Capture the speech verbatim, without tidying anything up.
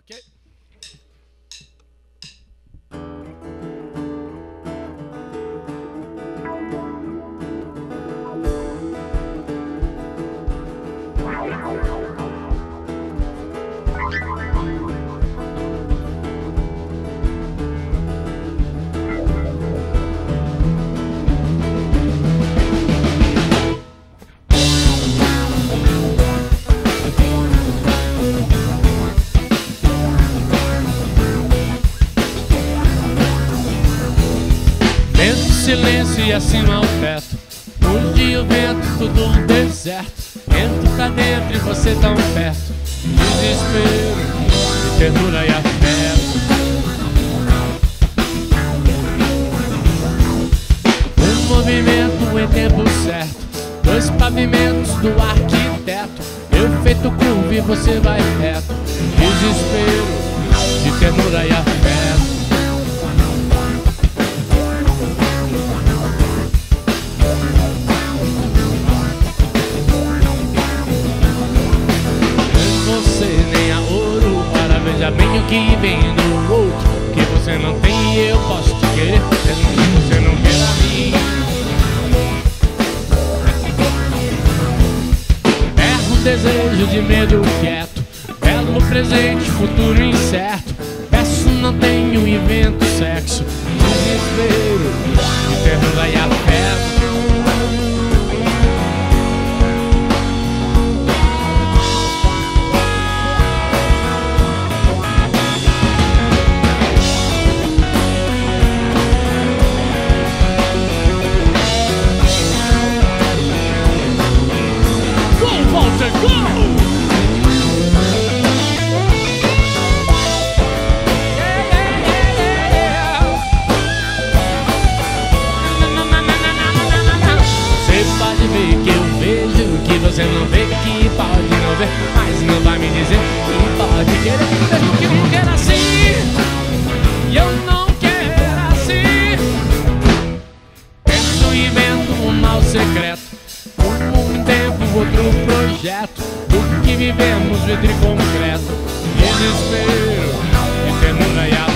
Ok? Silêncio e acima ao teto, o dia o vento, tudo um deserto. Entro pra dentro e você tão perto. Desespero, de ternura e afeto. Um movimento em tempo certo, dois pavimentos do arquiteto. Eu feito curva e você vai reto. Desespero, de ternura e afeto. Veja bem o que vem do outro, que você não tem e eu posso te querer, mesmo que você não queira a mim. Erro, desejo de medo quieto, belo presente, futuro incerto. Peço, não tenho, invento sexo, desespero, de ternura e afeto. Você não vê que pode não ver, mas não vai me dizer que pode querer, mesmo que não queira assim. E eu não quero assim. Penso e invento um mal secreto, um tempo, outro projeto. O que vivemos, vidro e concreto. Desespero, de ternura e afeto.